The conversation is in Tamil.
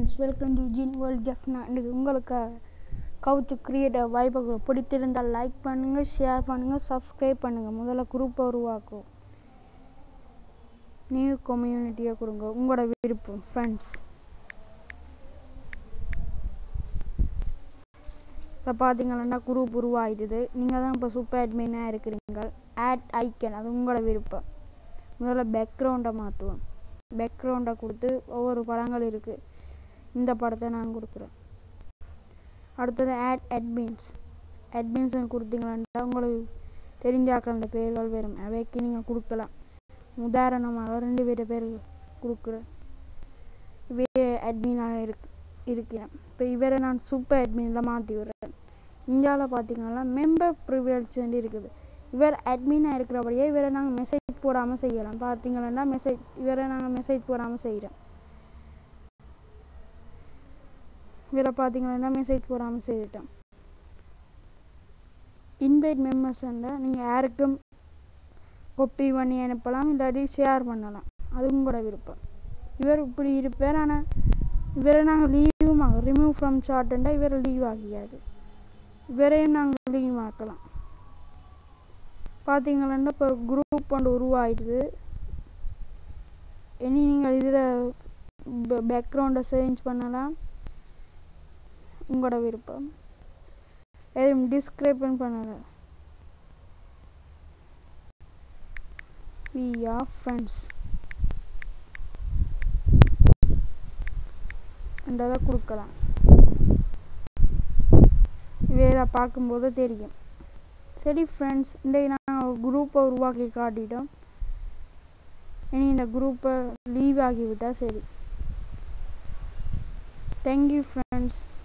Friends, welcome to gene world Jaffna. இன்றைக்கி உங்களுக்கு how to create a wifi பிடித்திருந்தால் லைக் பண்ணுங்கள், ஷேர் பண்ணுங்கள், சப்ஸ்கிரைப் பண்ணுங்கள். முதல்ல குரூப்பை உருவாக்கும், நியூ கம்யூனிட்டியை கொடுங்க, உங்களோட விருப்பம் ஃப்ரெண்ட்ஸ். இப்போ பார்த்தீங்கன்னா குரூப் உருவாகிடுது. நீங்கள் தான் இப்போ சூப்பர் அட்மினாக இருக்கிறீங்க. ஆட் ஐக்கன், அது உங்களோட விருப்பம். முதல்ல பேக்ரவுண்டை மாற்றுவோம். பேக்ரவுண்டை கொடுத்து ஒவ்வொரு படங்கள் இருக்குது. இந்த படத்தை நான் கொடுக்குறேன். அடுத்தது ஆட் அட்மின்ஸ் கொடுத்தீங்கன்னா உங்களுக்கு தெரிஞ்சாக்கிற பேர்கள் வரும். அவைக்கு நீங்கள் கொடுக்கலாம். உதாரணமாக 2 பேர் கொடுக்குறேன். இவே அட்மினாக இருக்கிறேன். இப்போ இவரை நான் சூப்பர் அட்மினில் மாற்றி விடுறேன். இந்தியாவில் பார்த்தீங்கன்னா மெம்பர் ப்ரிவிலேஜ் இருக்குது. இவர் அட்மினாக இருக்கிறபடியே இவரை நாங்கள் மெசேஜ் போடாமல் செய்யலாம். பார்த்தீங்கன்னா இவரை நாங்கள் மெசேஜ் போடாமல் செய்கிறோம். இவரை பார்த்தீங்கன்னா மெசேஜ் போடாமல் செய்துட்டோம். இன்வைட் மெம்பர்ஸ்ன்னா நீங்கள் யாருக்கும் காப்பி பண்ணி அனுப்பலாம், இல்லாட்டி ஷேர் பண்ணலாம். அது உங்களோட விருப்பம். இவர் இப்படி இருப்பார். ஆனால் இவரை நாங்கள் லீவும் ஆகும். ரிமூவ் ஃப்ரம் சார்ட்டுண்டா இவரை லீவ் ஆகியாது. இவரையும் நாங்கள் லீவ் ஆக்கலாம். பார்த்தீங்கன்னா இப்போ குரூப் ஒன்று உருவாயிடுது. இனி நீங்கள் இதில் பேக்ரவுண்டை சேஞ்ச் பண்ணலாம், உங்களோட விருப்பம். எதுவும் டிஸ்கிரைப் பண்ணலாம். we are friends என்றதை கொடுக்கலாம். வேற பார்க்கும்போது தெரியும். சரி ஃப்ரெண்ட்ஸ், இன்றைக்கு நாங்கள் குரூப்பை உருவாக்கி காட்டிட்டோம். இனி இந்த குரூப்பை லீவ் ஆகிவிட்டால் சரி. Thank you friends.